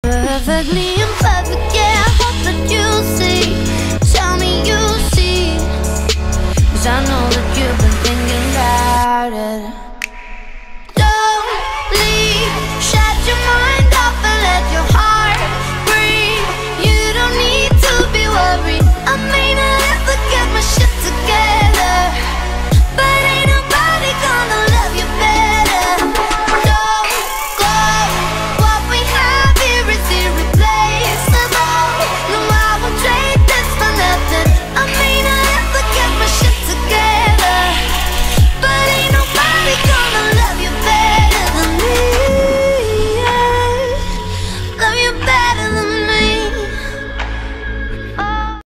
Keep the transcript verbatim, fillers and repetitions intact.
Perfectly imperfect, yeah, I hope that you see. Tell me you see, 'cause I know